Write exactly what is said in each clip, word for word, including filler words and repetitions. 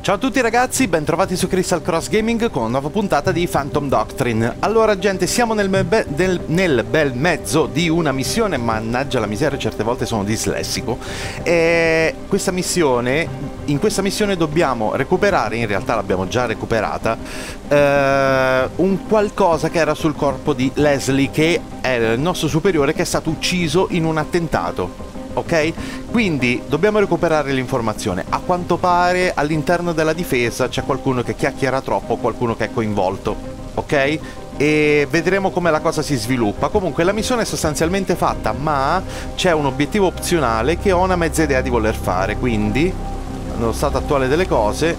Ciao a tutti ragazzi, bentrovati su Crystal Cross Gaming con una nuova puntata di Phantom Doctrine. Allora gente, siamo nel, be del, nel bel mezzo di una missione, mannaggia la miseria, certe volte sono dislessico. E questa missione, in questa missione dobbiamo recuperare, in realtà l'abbiamo già recuperata, eh, un qualcosa che era sul corpo di Leslie, che è il nostro superiore che è stato ucciso in un attentato. Ok? Quindi dobbiamo recuperare l'informazione. A quanto pare all'interno della difesa c'è qualcuno che chiacchiera troppo, qualcuno che è coinvolto, ok? E vedremo come la cosa si sviluppa. Comunque la missione è sostanzialmente fatta, ma c'è un obiettivo opzionale che ho una mezza idea di voler fare. Quindi, nello stato attuale delle cose,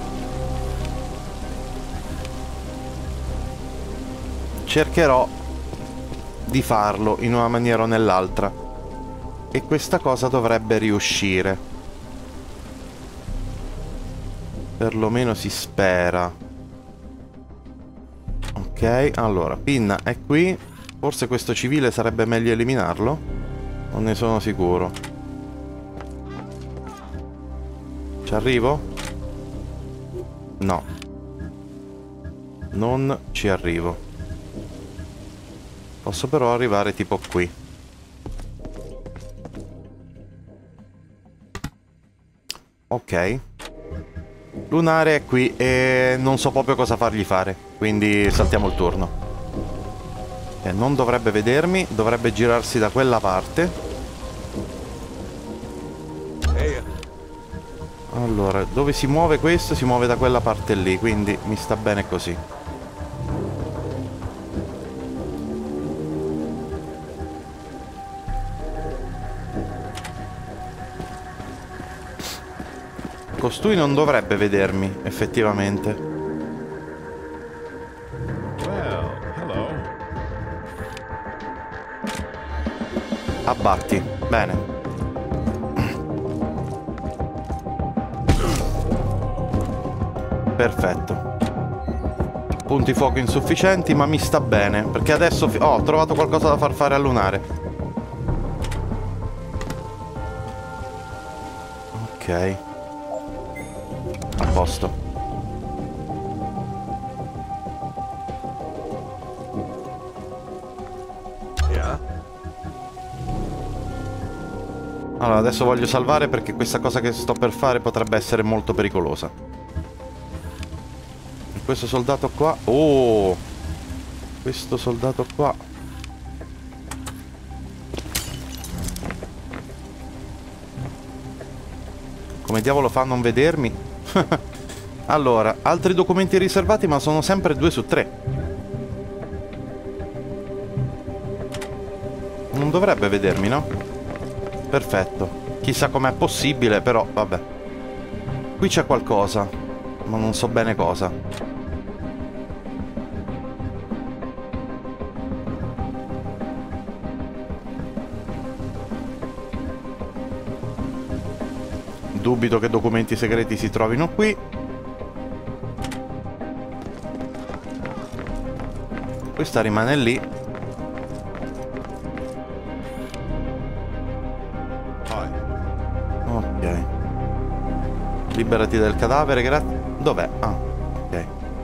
cercherò di farlo in una maniera o nell'altra. E questa cosa dovrebbe riuscire. Perlomeno si spera. Ok, allora, Pinna è qui. Forse questo civile sarebbe meglio eliminarlo? Non ne sono sicuro. Ci arrivo? No. Non ci arrivo. Posso però arrivare tipo qui. Ok. Lunare è qui e non so proprio cosa fargli fare, quindi saltiamo il turno. Eh, non dovrebbe vedermi, dovrebbe girarsi da quella parte. Allora, dove si muove questo? Si muove da quella parte lì, quindi mi sta bene così. Costui non dovrebbe vedermi, effettivamente. Well, hello. Abbatti. Bene. Perfetto. Punti fuoco insufficienti, ma mi sta bene. Perché adesso... Oh, ho trovato qualcosa da far fare a Lunare. Ok. A posto. Yeah. Allora, adesso voglio salvare perché questa cosa che sto per fare potrebbe essere molto pericolosa. E questo soldato qua... Oh! Questo soldato qua... Come diavolo fa a non vedermi? Allora, altri documenti riservati, ma sono sempre due su tre. Non dovrebbe vedermi, no? Perfetto. Chissà com'è possibile, però, vabbè. Qui c'è qualcosa, ma non so bene cosa. Dubito che documenti segreti si trovino qui. Questa rimane lì. Ok. Liberati del cadavere, grazie. Dov'è? Ah, ok.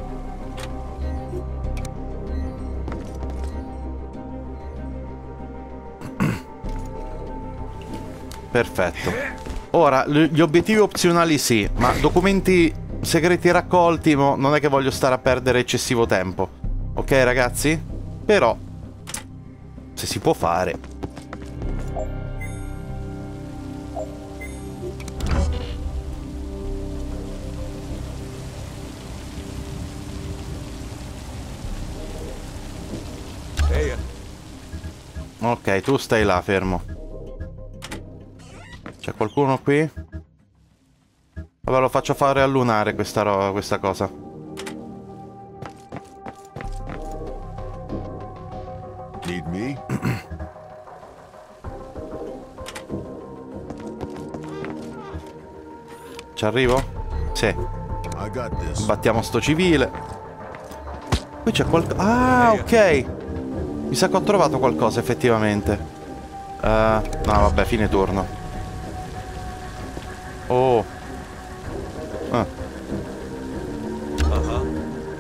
Perfetto. Ora, gli obiettivi opzionali sì, ma documenti segreti raccolti mo, non è che voglio stare a perdere eccessivo tempo. Ok ragazzi? Però, se si può fare. Ok, tu stai là, fermo. C'è qualcuno qui? Vabbè, lo faccio fare a Lunare questa, ro questa cosa. Need me? Ci arrivo? Sì. I got this. Battiamo sto civile. Qui c'è qualcosa... Ah, ok. Mi sa che ho trovato qualcosa, effettivamente. Uh, no, vabbè, fine turno. Oh. Ah.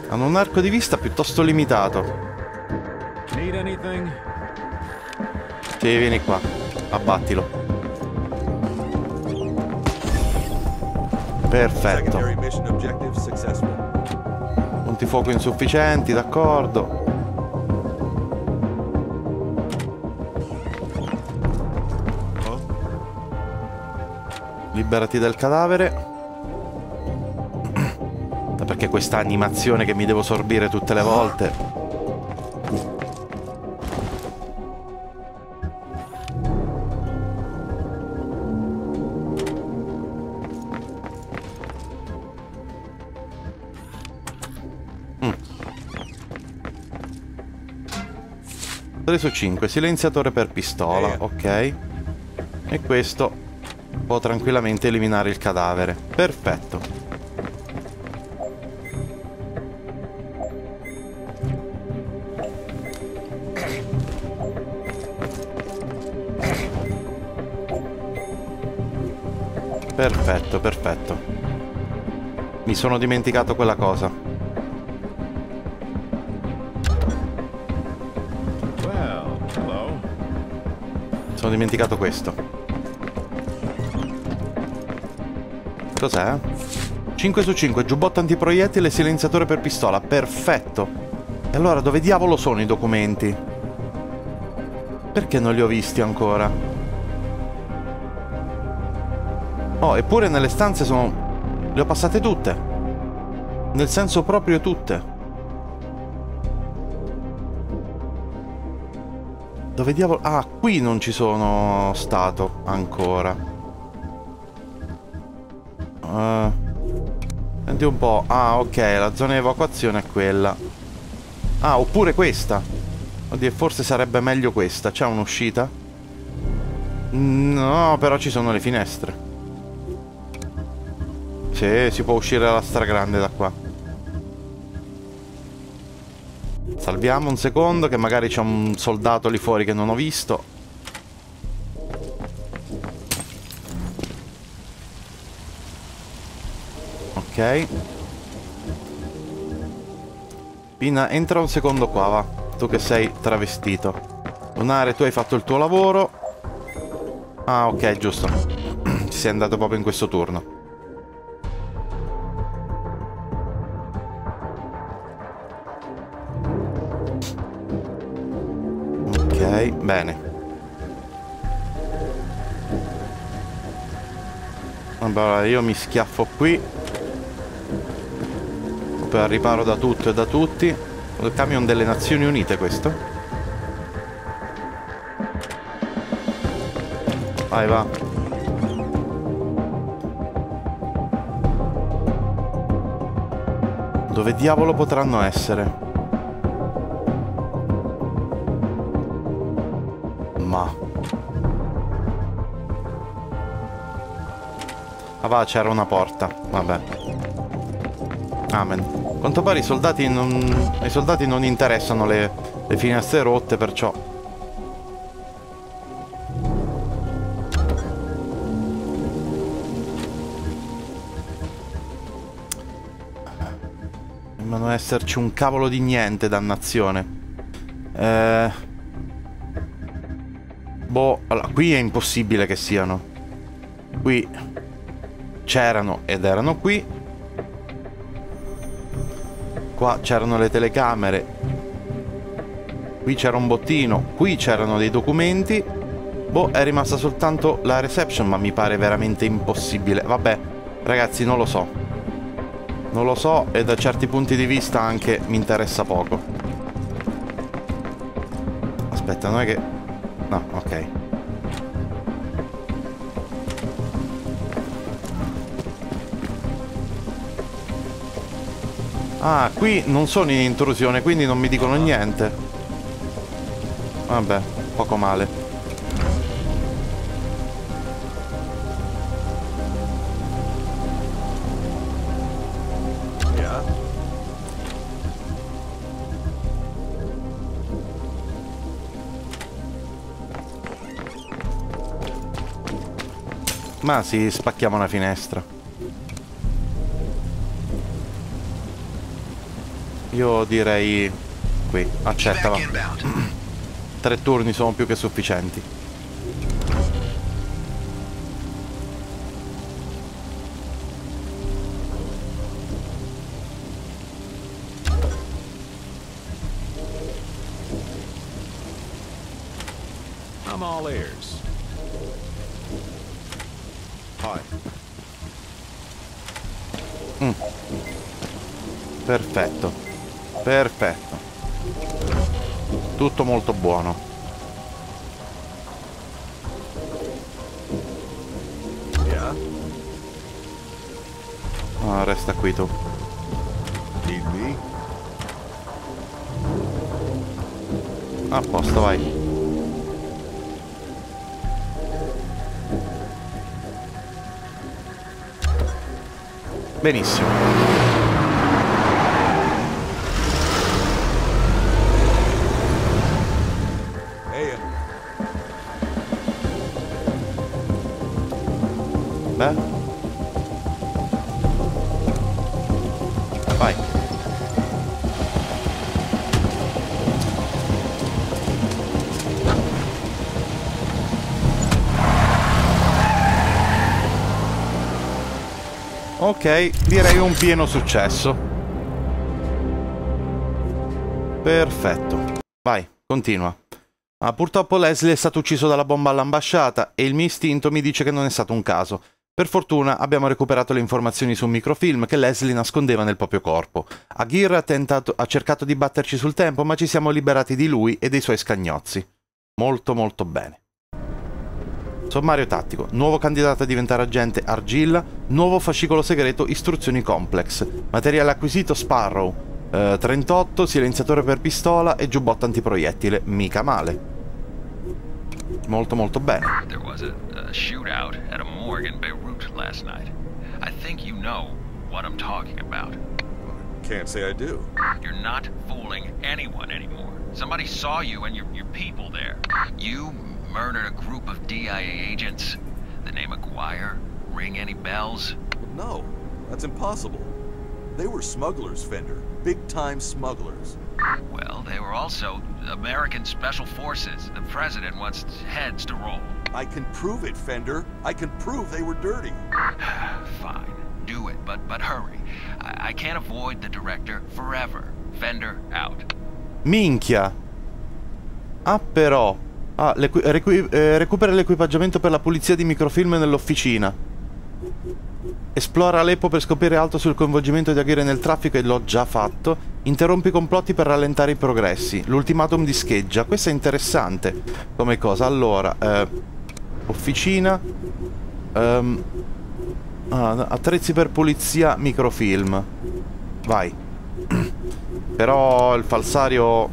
Hanno un arco di vista piuttosto limitato. Need anything? Sì, vieni qua. Abbattilo. Perfetto. Secondary mission objective successful. Punti fuoco insufficienti, d'accordo. Liberati del cadavere. Perché questa animazione che mi devo sorbire tutte le volte. Mm. tre su cinque, silenziatore per pistola, ok. E questo può tranquillamente eliminare il cadavere. Perfetto. Perfetto, perfetto. Mi sono dimenticato quella cosa. Well, hello. Sono dimenticato questo. Cos'è? cinque su cinque, giubbotto antiproiettile e silenziatore per pistola. Perfetto. E allora dove diavolo sono i documenti? Perché non li ho visti ancora? Oh, eppure nelle stanze sono... le ho passate tutte. Nel senso proprio tutte. Dove diavolo... Ah, qui non ci sono stato ancora. Uh, senti un po'. Ah, ok, la zona di evacuazione è quella. Ah, oppure questa. Oddio, forse sarebbe meglio questa. C'è un'uscita? No, però ci sono le finestre. Sì, si può uscire dalla stragrande da qua. Salviamo un secondo, che magari c'è un soldato lì fuori che non ho visto. Ok. Pina, entra un secondo qua, va. Tu che sei travestito. Lunare, tu hai fatto il tuo lavoro. Ah, ok, giusto. Ci sei andato proprio in questo turno. Ok, bene. Allora, io mi schiaffo qui per riparo da tutto e da tutti. Il camion delle Nazioni Unite questo. Vai, va. Dove diavolo potranno essere? Ma... ah va, c'era una porta. Vabbè. Amen. A quanto pare i soldati non... ai soldati non interessano le, le finestre rotte, perciò... sembrano esserci un cavolo di niente, dannazione. Eh... Boh, allora, qui è impossibile che siano. Qui c'erano ed erano qui. Qua c'erano le telecamere. Qui c'era un bottino. Qui c'erano dei documenti. Boh, è rimasta soltanto la reception, ma mi pare veramente impossibile. Vabbè, ragazzi, non lo so. Non lo so e da certi punti di vista anche mi interessa poco. Aspetta, non è che... no, ok. Ah, qui non sono in intrusione, quindi non mi dicono niente. Vabbè, poco male. Yeah. Ma sì, spacchiamo una finestra. Io direi qui, accetta, va. Tre turni sono più che sufficienti. I'm all ears. Hi. Mm. Perfetto. Perfetto. Tutto molto buono. Yeah? Ah, resta qui tu. Need me? A posto, vai. Benissimo. Hey. Beh. Vai. Ok, direi un pieno successo. Perfetto. Vai, continua. Ah, purtroppo Leslie è stato ucciso dalla bomba all'ambasciata e il mio istinto mi dice che non è stato un caso. Per fortuna abbiamo recuperato le informazioni su un microfilm che Leslie nascondeva nel proprio corpo. Aguirre ha, tentato, ha cercato di batterci sul tempo, ma ci siamo liberati di lui e dei suoi scagnozzi. Molto molto bene. Sommario tattico. Nuovo candidato a diventare agente Argilla. Nuovo fascicolo segreto istruzioni complex. Materiale acquisito Sparrow. Eh, trentotto, silenziatore per pistola e giubbotto antiproiettile. Mica male. Molto molto bene. There was a, a shootout at a morgue in Beirut last night. I think you know what I'm talking about. Can't say I do. You're not fooling anyone anymore. Somebody saw you and your, your people there. You murdered a group of D I A agents. The name Aguirre? Ring any bells? No, that's impossible. They were smugglers, Fender. Big-time smugglers. Well, they were also American Special Forces. The president wants heads to roll. I can prove it, Fender. I can prove they were dirty. Fine. Do it, but but hurry. I, I can't avoid the director forever. Fender out. Minchia. Ah, però. Ah, recu eh, recupera l'equipaggiamento per la pulizia di microfilm nell'officina. Esplora Aleppo per scoprire altro sul coinvolgimento di Aguirre nel traffico e l'ho già fatto. Interrompi i complotti per rallentare i progressi. L'ultimatum di scheggia. Questa è interessante come cosa. Allora, eh, officina. Um, ah, attrezzi per pulizia microfilm. Vai. Però il falsario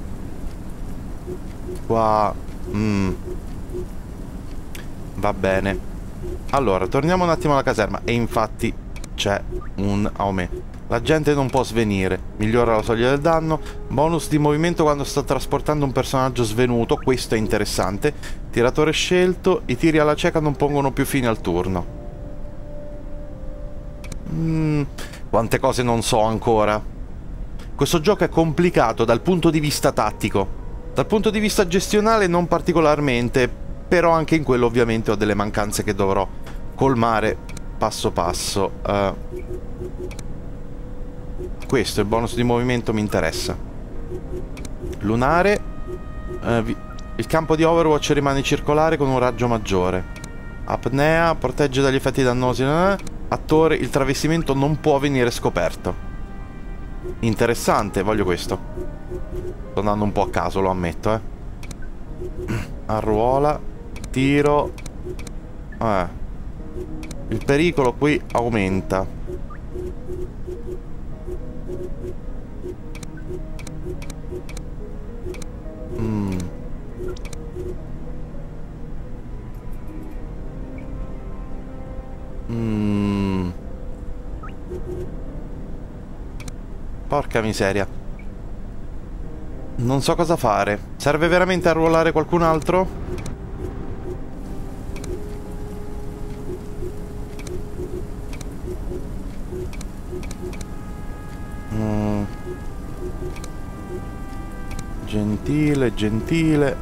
qua mm. va bene. Allora, torniamo un attimo alla caserma. E infatti c'è un aumento. La gente non può svenire. Migliora la soglia del danno. Bonus di movimento quando sta trasportando un personaggio svenuto. Questo è interessante. Tiratore scelto. I tiri alla cieca non pongono più fine al turno. mm, Quante cose non so ancora. Questo gioco è complicato dal punto di vista tattico. Dal punto di vista gestionale non particolarmente. Però anche in quello ovviamente ho delle mancanze che dovrò colmare passo passo. Uh, questo, il bonus di movimento, mi interessa. Lunare. Uh, vi il campo di Overwatch rimane circolare con un raggio maggiore. Apnea, protegge dagli effetti dannosi. Uh, attore, il travestimento non può venire scoperto. Interessante, voglio questo. Sto andando un po' a caso, lo ammetto, eh. Arruola. Tiro. Eh. Il pericolo qui aumenta. Mm. Mm. Porca miseria. Non so cosa fare. Serve veramente arruolare qualcun altro? Gentile, gentile.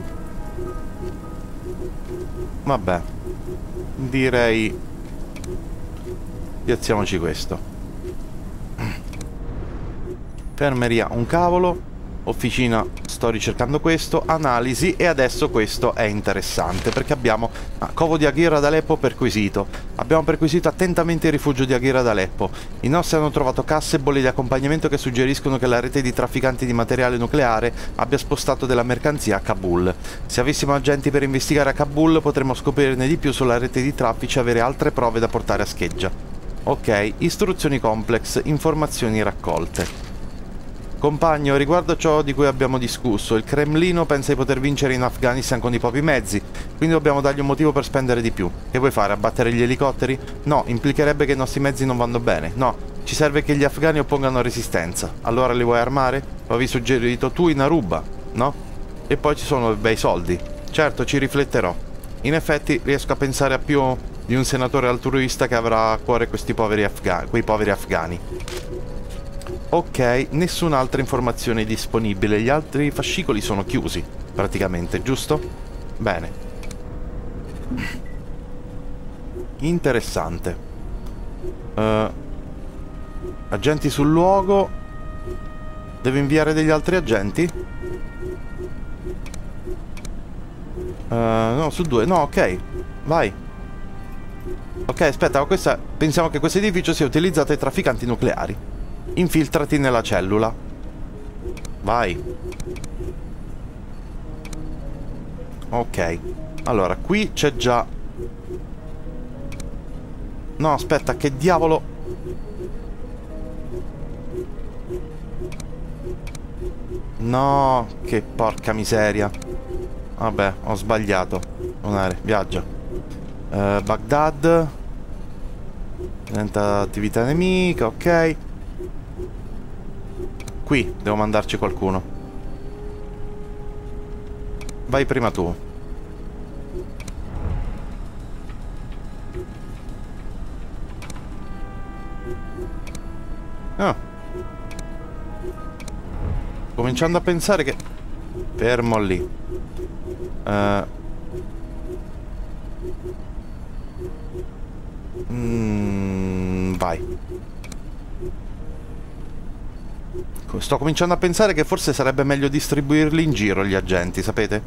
Vabbè, direi piazziamoci questo. Fermeria un cavolo. Officina, sto ricercando questo. Analisi. E adesso questo è interessante perché abbiamo ah, covo di Aghira d'Aleppo perquisito. Abbiamo perquisito attentamente il rifugio di Aghira d'Aleppo. I nostri hanno trovato casse e bolli di accompagnamento che suggeriscono che la rete di trafficanti di materiale nucleare abbia spostato della mercanzia a Kabul. Se avessimo agenti per investigare a Kabul potremmo scoprirne di più sulla rete di traffici e avere altre prove da portare a scheggia. Ok, istruzioni complex, informazioni raccolte. Compagno, riguardo ciò di cui abbiamo discusso, il Cremlino pensa di poter vincere in Afghanistan con i propri mezzi, quindi dobbiamo dargli un motivo per spendere di più. Che vuoi fare, abbattere gli elicotteri? No, implicherebbe che i nostri mezzi non vanno bene. No, ci serve che gli afghani oppongano resistenza. Allora li vuoi armare? Lo avevi suggerito tu in Aruba, no? E poi ci sono bei soldi. Certo, ci rifletterò. In effetti riesco a pensare a più di un senatore altruista che avrà a cuore questi poveri afghani, quei poveri afghani. Ok, nessun'altra informazione disponibile. Gli altri fascicoli sono chiusi, praticamente, giusto? Bene. Interessante. Uh, agenti sul luogo. Devo inviare degli altri agenti? Uh, no, su due. No, ok. Vai. Ok, aspetta, ma questa... pensiamo che questo edificio sia utilizzato dai trafficanti nucleari. Infiltrati nella cellula. Vai. Ok. Allora, qui c'è già... No, aspetta, che diavolo... No, che porca miseria. Vabbè, ho sbagliato. Un'area, viaggia. uh, Baghdad. Diventa attività nemica, ok. Qui devo mandarci qualcuno. Vai prima tu. Ah. Cominciando a pensare che... Fermo lì. Uh. Mm, vai. Sto cominciando a pensare che forse sarebbe meglio distribuirli in giro gli agenti, sapete?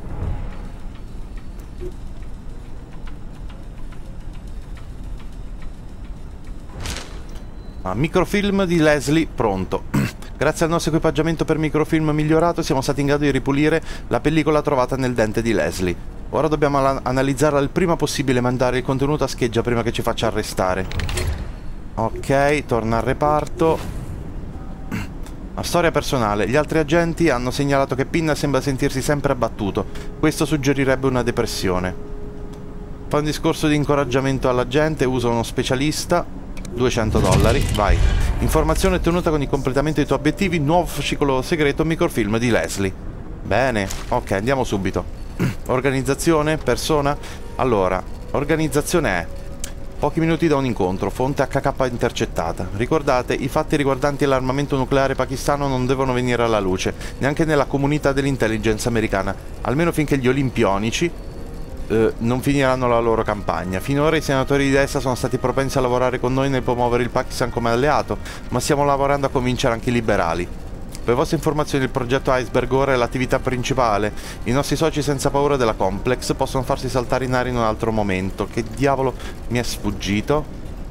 Ah, microfilm di Leslie pronto. Grazie al nostro equipaggiamento per microfilm migliorato siamo stati in grado di ripulire la pellicola trovata nel dente di Leslie. Ora dobbiamo analizzarla il prima possibile e mandare il contenuto a scheggia prima che ci faccia arrestare. Ok, torna al reparto. La storia personale. Gli altri agenti hanno segnalato che Pinna sembra sentirsi sempre abbattuto. Questo suggerirebbe una depressione. Fa un discorso di incoraggiamento alla gente, usa uno specialista. duecento dollari, vai. Informazione ottenuta con il completamento dei tuoi obiettivi. Nuovo fascicolo segreto, microfilm di Leslie. Bene, ok, andiamo subito. Organizzazione, persona. Allora, organizzazione è... Pochi minuti da un incontro, fonte H K intercettata. Ricordate, i fatti riguardanti l'armamento nucleare pakistano non devono venire alla luce, neanche nella comunità dell'intelligence americana, almeno finché gli olimpionici eh, non finiranno la loro campagna. Finora i senatori di destra sono stati propensi a lavorare con noi nel promuovere il Pakistan come alleato, ma stiamo lavorando a convincere anche i liberali. Per vostre informazioni, il progetto Iceberg ora è l'attività principale. I nostri soci senza paura della Complex possono farsi saltare in aria in un altro momento. Che diavolo mi è sfuggito?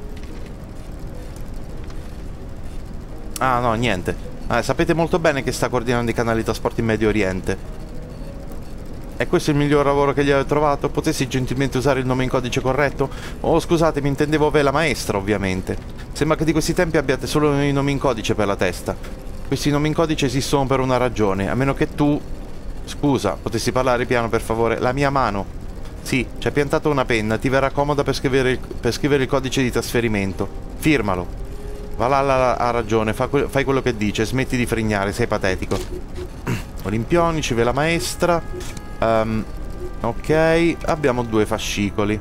Ah no, niente. Ah, sapete molto bene che sta coordinando i canali di trasporto in Medio Oriente. È questo il miglior lavoro che gli avete trovato? Potessi gentilmente usare il nome in codice corretto? Oh, scusatemi, intendevo Vela Maestra, ovviamente. Sembra che di questi tempi abbiate solo i nomi in codice per la testa. Questi nomi in codice esistono per una ragione, a meno che tu... Scusa, potessi parlare piano per favore? La mia mano. Sì, ci hai piantato una penna, ti verrà comoda per scrivere il, per scrivere il codice di trasferimento. Firmalo. Valhalla ha ragione, fa que fai quello che dice, smetti di frignare, sei patetico. Olimpionici, Vela Maestra. Um, ok, abbiamo due fascicoli.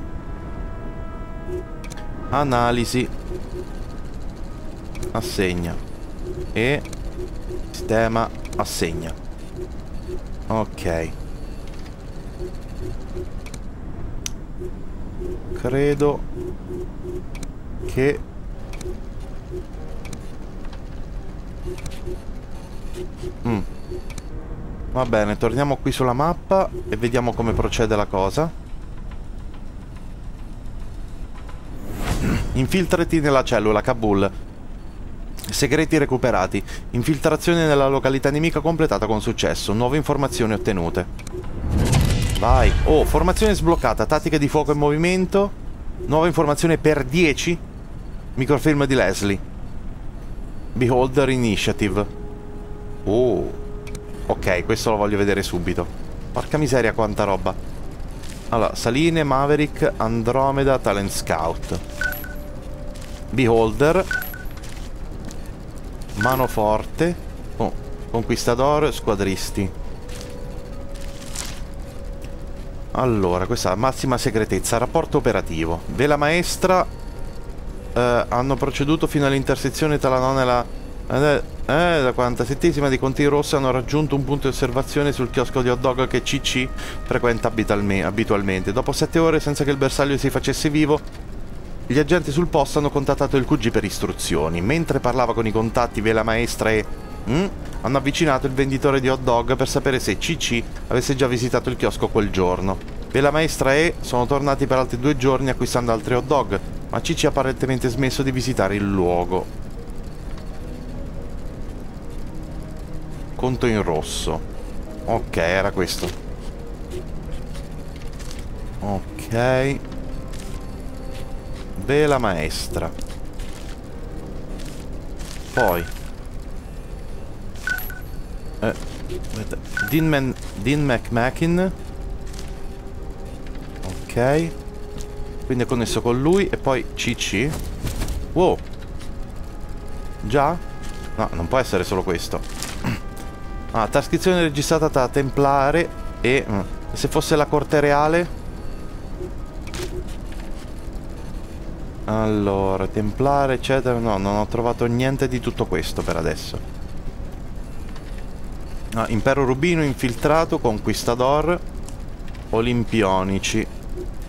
Analisi. Assegna. E... sistema assegna. Ok. Credo che mm. Va bene, torniamo qui sulla mappa e vediamo come procede la cosa. Infiltrati nella cellula, Kabul. Segreti recuperati. Infiltrazione nella località nemica completata con successo. Nuove informazioni ottenute. Vai. Oh, formazione sbloccata. Tattiche di fuoco in movimento. Nuova informazione per dieci. Microfilm di Leslie. Beholder Initiative. Oh. Ok, questo lo voglio vedere subito. Porca miseria quanta roba. Allora, Saline, Maverick, Andromeda, Talent Scout. Beholder. Manoforte. Oh, Conquistador, Squadristi. Allora, questa è la massima segretezza. Rapporto operativo. Vela maestra. eh, Hanno proceduto fino all'intersezione tra la nona e la... Eh, eh, la quarantasettesima di Conti Rosso hanno raggiunto un punto di osservazione sul chiosco di hot dog che C C frequenta abitualmente. Dopo sette ore senza che il bersaglio si facesse vivo, gli agenti sul posto hanno contattato il Q G per istruzioni. Mentre parlava con i contatti, Vela Maestra e... Mm, hanno avvicinato il venditore di hot dog per sapere se C C avesse già visitato il chiosco quel giorno. Vela Maestra e sono tornati per altri due giorni acquistando altri hot dog, ma C C ha apparentemente smesso di visitare il luogo. Conto in rosso. Ok, era questo. Ok. Vela maestra. Poi eh, Dean, Man Dean McMakin. Ok. Quindi è connesso con lui. E poi C C. Wow. Già? No, non può essere solo questo. Ah, trascrizione registrata tra Templare e... Mm, se fosse la corte reale? Allora, Templare, eccetera. No, non ho trovato niente di tutto questo per adesso. Ah, Impero Rubino, Infiltrato, Conquistador, Olimpionici,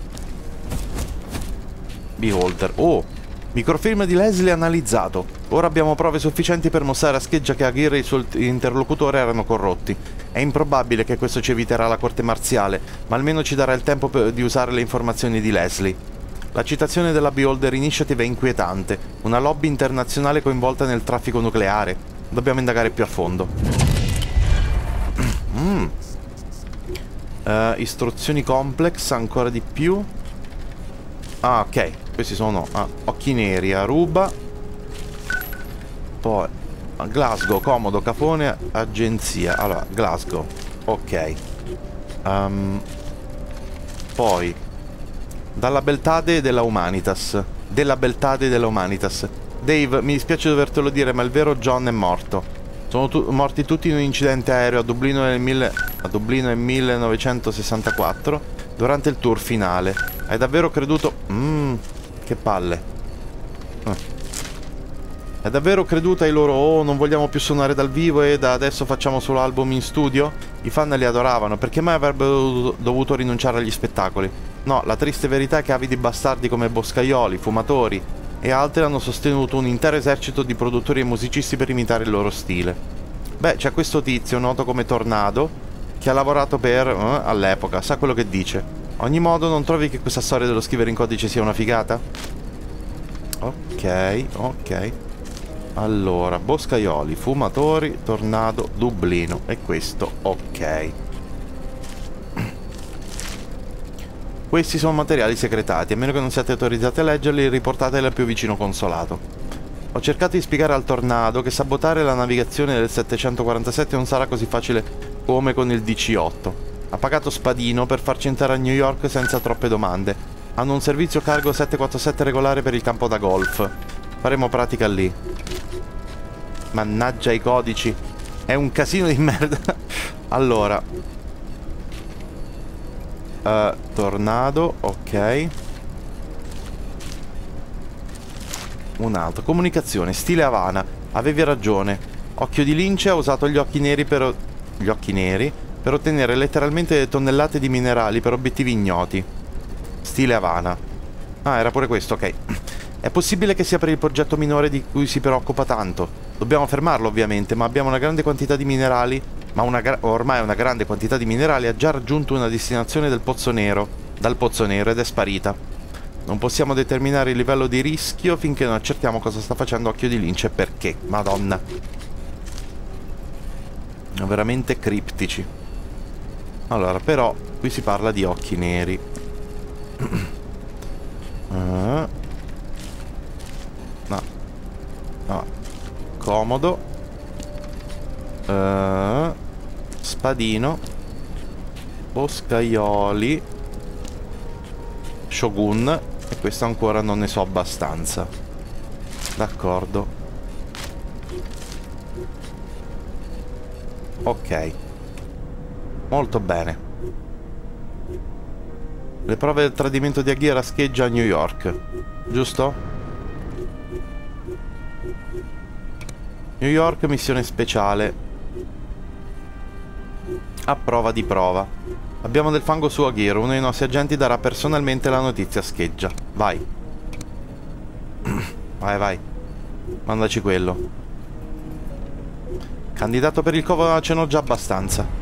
Beholder. Oh, microfilm di Leslie analizzato. Ora abbiamo prove sufficienti per mostrare a Scheggia che Aguirre e il suo interlocutore erano corrotti. È improbabile che questo ci eviterà la corte marziale, ma almeno ci darà il tempo per, di usare le informazioni di Leslie. La citazione della Beholder Initiative è inquietante. Una lobby internazionale coinvolta nel traffico nucleare. Dobbiamo indagare più a fondo. mm. uh, Istruzioni complex, ancora di più. Ah, ok. Questi sono ah, occhi neri, Aruba. Poi Glasgow, comodo, Cafone, agenzia. Allora, Glasgow. Ok. um, Poi dalla Beltade della Humanitas. Della Beltade della Humanitas. Dave, mi dispiace dovertelo dire, ma il vero John è morto. Sono tu morti tutti in un incidente aereo a Dublino nel, mille a Dublino nel millenovecentosessantaquattro durante il tour finale. Hai davvero creduto... Mmm, che palle. eh. Hai davvero creduto ai loro "oh, non vogliamo più suonare dal vivo e da adesso facciamo solo album in studio"? I fan li adoravano, perché mai avrebbero dovuto rinunciare agli spettacoli? No, la triste verità è che avidi bastardi come boscaioli, fumatori e altri hanno sostenuto un intero esercito di produttori e musicisti per imitare il loro stile. Beh, c'è questo tizio, noto come Tornado, che ha lavorato per... Eh, all'epoca, sa quello che dice. Ogni modo, non trovi che questa storia dello scrivere in codice sia una figata? Ok, ok. Allora, boscaioli, fumatori, Tornado, Dublino. E questo, ok. Questi sono materiali segretati. A meno che non siate autorizzati a leggerli, riportateli al più vicino consolato. Ho cercato di spiegare al Tornado che sabotare la navigazione del settecentoquarantasette non sarà così facile come con il D C otto. Ha pagato Spadino per farci entrare a New York senza troppe domande. Hanno un servizio cargo settecentoquarantasette regolare per il campo da golf. Faremo pratica lì. Mannaggia i codici. È un casino di merda. Allora uh, Tornado, ok. Un altro. Comunicazione, stile Havana. Avevi ragione. Occhio di lince ha usato gli occhi neri per... Gli occhi neri per ottenere letteralmente tonnellate di minerali per obiettivi ignoti. Stile Havana. Ah, era pure questo, ok. È possibile che sia per il progetto minore di cui si preoccupa tanto. Dobbiamo fermarlo ovviamente, ma abbiamo una grande quantità di minerali, ma una ormai una grande quantità di minerali ha già raggiunto una destinazione del Pozzo Nero, dal Pozzo Nero ed è sparita. Non possiamo determinare il livello di rischio finché non accertiamo cosa sta facendo Occhio di Lince e perché. Madonna. Veramente criptici. Allora, però, qui si parla di occhi neri. uh. No. No. Comodo. Uh. Spadino. Boscaioli. Shogun. E questo ancora non ne so abbastanza. D'accordo. Ok. Molto bene. Le prove del tradimento di Aghira scheggia a New York. Giusto? New York, missione speciale. A prova di prova. Abbiamo del fango su Aghira. Uno dei nostri agenti darà personalmente la notizia a scheggia. Vai. Vai, vai. Mandaci quello. Candidato per il covo ce n'ho già abbastanza.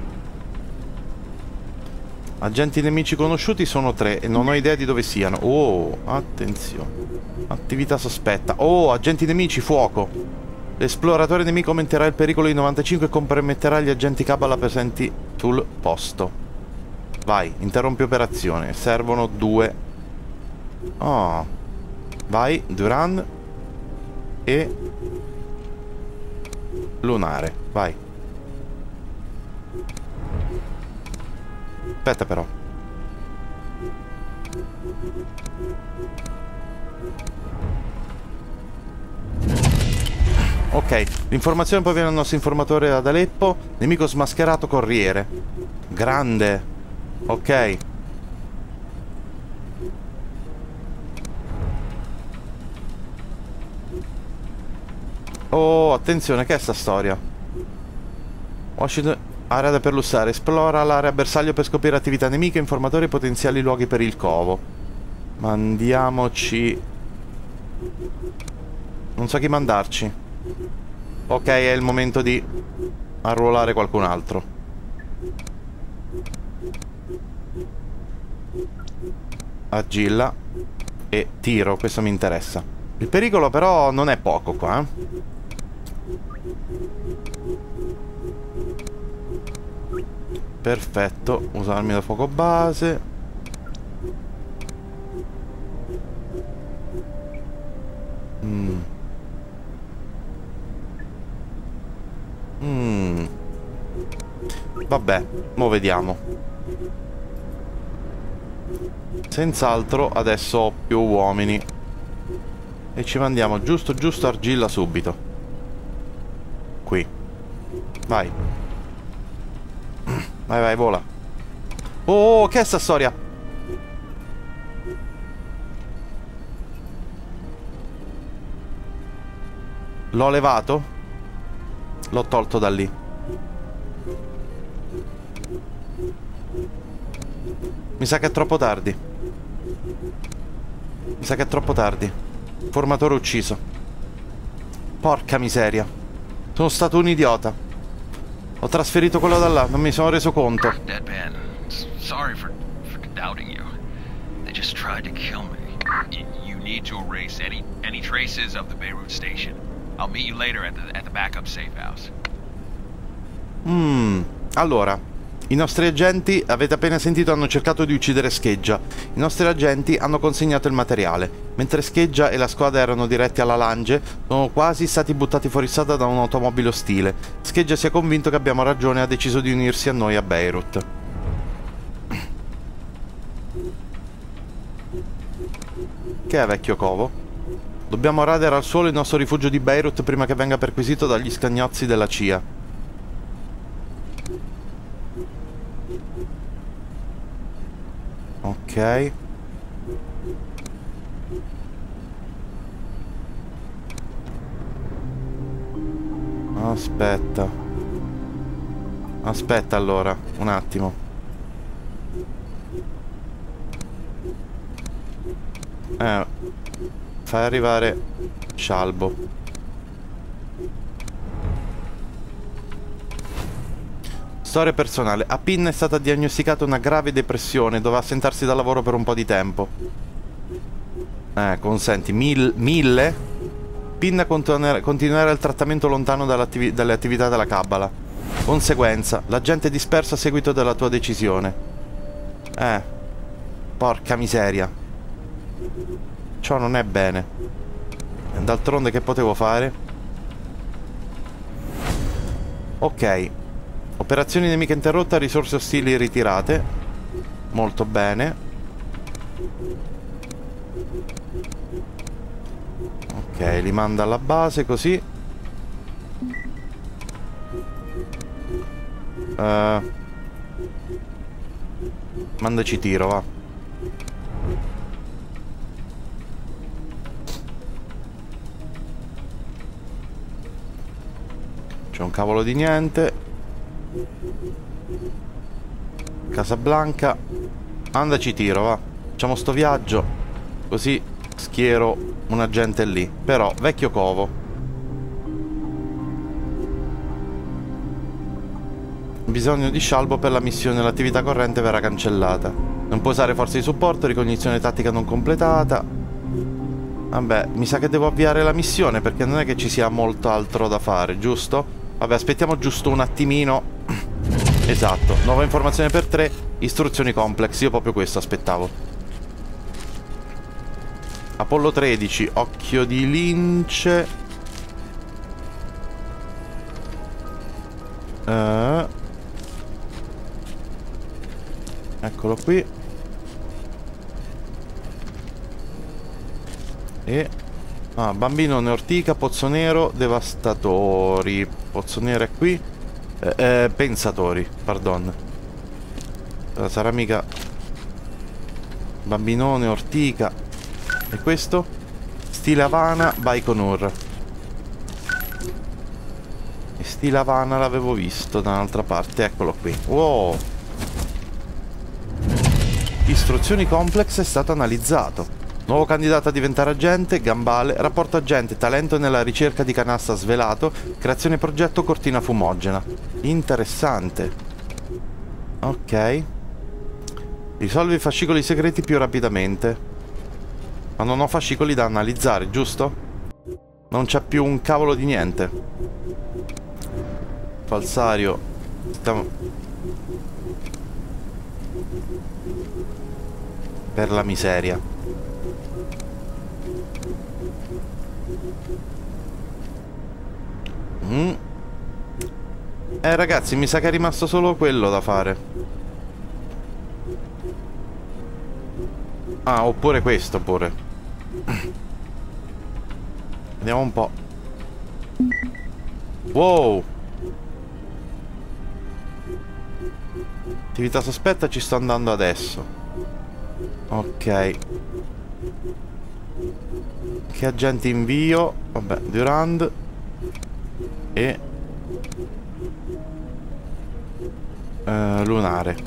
Agenti nemici conosciuti sono tre e non ho idea di dove siano. Oh, attenzione. Attività sospetta. Oh, agenti nemici, fuoco. L'esploratore nemico aumenterà il pericolo di novantacinque e comprometterà gli agenti Cabala presenti sul posto. Vai, interrompi operazione. Servono due. Oh. Vai, Duran e Lunare. Vai. Aspetta però. Ok, l'informazione poi viene al nostro informatore ad Aleppo. Nemico smascherato, corriere. Grande. Ok. Oh, attenzione, che è sta storia? Washington, area da perlussare. Esplora l'area bersaglio per scoprire attività nemiche, informatori e potenziali luoghi per il covo. Mandiamoci. Non so chi mandarci. Ok, è il momento di arruolare qualcun altro. Agilla e tiro, questo mi interessa. Il pericolo però non è poco qua, eh? Perfetto, usa armi da fuoco base. Mm. Mm. Vabbè, mo vediamo. Senz'altro adesso ho più uomini. E ci mandiamo giusto giusto argilla subito. Qui. Vai. Vai, vai, vola. Oh, che è sta storia? L'ho levato? L'ho tolto da lì. Mi sa che è troppo tardi. Mi sa che è troppo tardi. Formatore ucciso. Porca miseria. Sono stato un idiota. Ho trasferito quello da là, non mi sono reso conto. Deadpan, sorry for, for doubting you. They just tried to kill me. Y you need to erase any any traces of the Beirut station. I'll meet you later at the at the backup safe house. Hmm. Allora, i nostri agenti, avete appena sentito, hanno cercato di uccidere Scheggia. I nostri agenti hanno consegnato il materiale. Mentre Scheggia e la squadra erano diretti alla Lange, sono quasi stati buttati fuori strada da un'automobile ostile. Scheggia si è convinto che abbiamo ragione e ha deciso di unirsi a noi a Beirut. Che è, vecchio covo? Dobbiamo radere al suolo il nostro rifugio di Beirut prima che venga perquisito dagli scagnozzi della C I A. Ok. Aspetta. Aspetta allora, un attimo. Eh, fai arrivare Scialbo. Storia personale. A Pin è stata diagnosticata una grave depressione. Doveva assentarsi dal lavoro per un po' di tempo. Eh, consenti. Mil mille? Pin continuerà continuerà il trattamento lontano dalle attività della Cabala. Conseguenza, la gente è dispersa a seguito della tua decisione. Eh, porca miseria. Ciò non è bene. D'altronde che potevo fare? Ok. Operazioni nemiche interrotte, risorse ostili ritirate. Molto bene. Ok, li manda alla base così. Uh, mandaci tiro, va. C'è un cavolo di niente. Casablanca. Andaci tiro, va. Facciamo sto viaggio. Così schiero un agente lì. Però, vecchio covo. Bisogno di Scialbo per la missione. L'attività corrente verrà cancellata. Non può usare forze di supporto. Ricognizione tattica non completata. Vabbè, mi sa che devo avviare la missione, perché non è che ci sia molto altro da fare, giusto? Vabbè, aspettiamo giusto un attimino. Esatto, nuova informazione per tre. Istruzioni complex. Io proprio questo aspettavo. Apollo tredici. Occhio di lince. uh. Eccolo qui. E ah, bambinone, ortica, pozzo nero, devastatori. Pozzo nero è qui. eh, eh, Pensatori, pardon. Sarà mica bambinone, ortica. E questo? Stile Havana, Baikonur. E stile Havana l'avevo visto da un'altra parte. Eccolo qui. Wow. Istruzioni complex è stato analizzato. Nuovo candidato a diventare agente, Gambale, rapporto agente, talento nella ricerca di canasta svelato, creazione progetto cortina fumogena. Interessante. Ok. Risolvi i fascicoli segreti più rapidamente. Ma non ho fascicoli da analizzare, giusto? Non c'è più un cavolo di niente. Falsario. Stiamo... Per la miseria. Mm. Eh ragazzi, mi sa che è rimasto solo quello da fare. Ah, oppure questo pure. Vediamo un po'. Wow. Attività sospetta, ci sto andando adesso. Ok. Che agenti invio? Vabbè, Durand. E uh, Lunare.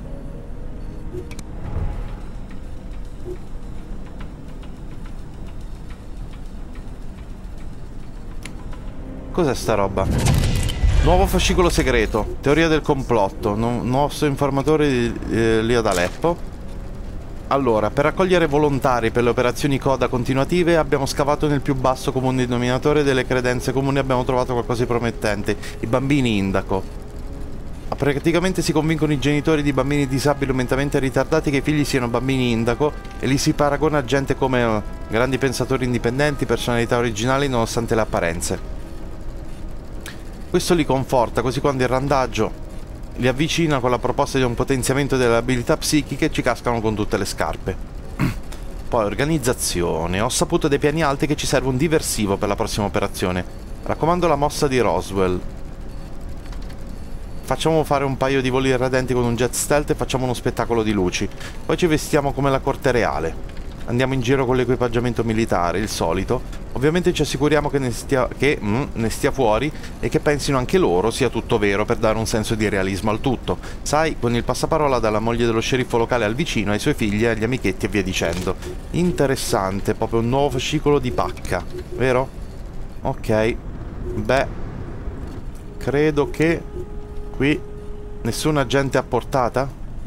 Cos'è sta roba? Nuovo fascicolo segreto. Teoria del complotto. Nu nostro informatore di, eh, lì ad Aleppo. Allora, per raccogliere volontari per le operazioni CODA continuative abbiamo scavato nel più basso comune denominatore delle credenze comuni e abbiamo trovato qualcosa di promettente. I bambini indaco. Praticamente si convincono i genitori di bambini disabili o mentalmente ritardati che i figli siano bambini indaco e li si paragona a gente come grandi pensatori indipendenti, personalità originali nonostante le apparenze. Questo li conforta, così quando il randaggio li avvicina con la proposta di un potenziamento delle abilità psichiche ci cascano con tutte le scarpe. Poi organizzazione. Ho saputo dei piani alti che ci serve un diversivo per la prossima operazione. Raccomando la mossa di Roswell. Facciamo fare un paio di voli radenti con un jet stealth e facciamo uno spettacolo di luci. Poi ci vestiamo come la corte reale. Andiamo in giro con l'equipaggiamento militare, il solito. Ovviamente ci assicuriamo che, ne stia, che mm, ne stia fuori e che pensino anche loro sia tutto vero per dare un senso di realismo al tutto. Sai, con il passaparola dalla moglie dello sceriffo locale al vicino, ai suoi figli, agli amichetti e via dicendo. Interessante, proprio un nuovo fascicolo di pacca, vero? Ok, beh, credo che qui nessuna gente a portata?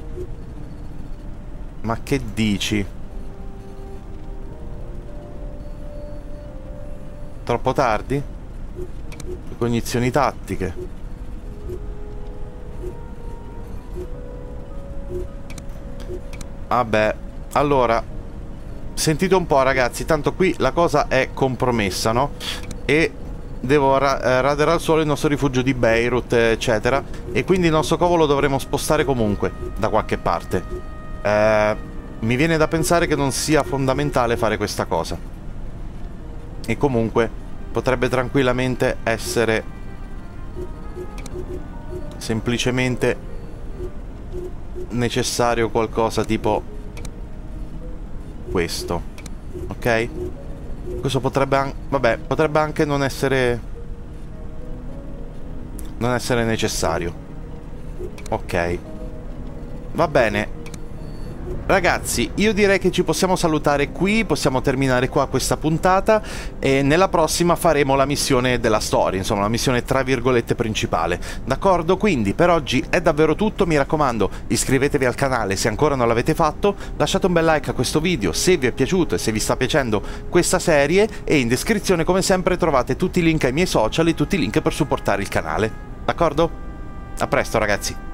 Ma che dici? Troppo tardi? Cognizioni tattiche. Vabbè, allora, sentite un po' ragazzi, tanto qui la cosa è compromessa, no? E devo ra eh, radere al suolo il nostro rifugio di Beirut, eccetera, e quindi il nostro covo lo dovremo spostare comunque da qualche parte. Eh, mi viene da pensare che non sia fondamentale fare questa cosa. E comunque potrebbe tranquillamente essere semplicemente necessario qualcosa tipo questo, ok? Questo potrebbe anche, vabbè, potrebbe anche non essere non essere necessario. Ok, va bene. Ragazzi, io direi che ci possiamo salutare qui, possiamo terminare qua questa puntata e nella prossima faremo la missione della storia, insomma la missione tra virgolette principale, d'accordo? Quindi per oggi è davvero tutto, mi raccomando iscrivetevi al canale se ancora non l'avete fatto, lasciate un bel like a questo video se vi è piaciuto e se vi sta piacendo questa serie e in descrizione come sempre trovate tutti i link ai miei social e tutti i link per supportare il canale, d'accordo? A presto ragazzi!